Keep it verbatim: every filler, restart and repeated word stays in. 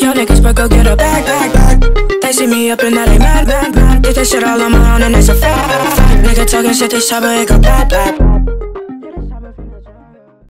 Y'all niggas but go get a bag, bag, bag. They see me up and now they mad, mad, mad. Did that shit all on my own and that's a fact. Nigga talking shit, this chopper, it go bad, bad.